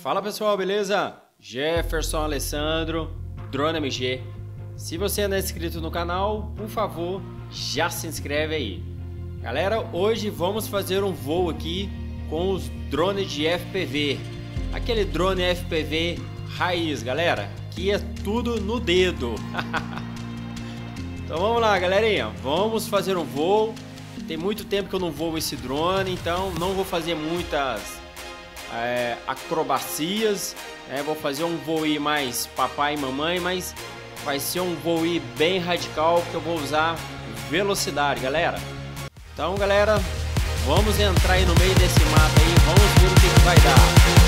Fala pessoal, beleza? Jefferson Alessandro, Drone MG. Se você não é inscrito no canal, por favor, já se inscreve aí. Galera, hoje vamos fazer um voo aqui com os drones de FPV. Aquele drone FPV raiz, galera, que é tudo no dedo. Então vamos lá, galerinha, vamos fazer um voo. Tem muito tempo que eu não voo esse drone, então não vou fazer muitas acrobacias, vou fazer um voo mais papai e mamãe, mas vai ser um voo bem radical, porque eu vou usar velocidade, galera. Então, galera, vamos entrar aí no meio desse mato aí, vamos ver o que vai dar.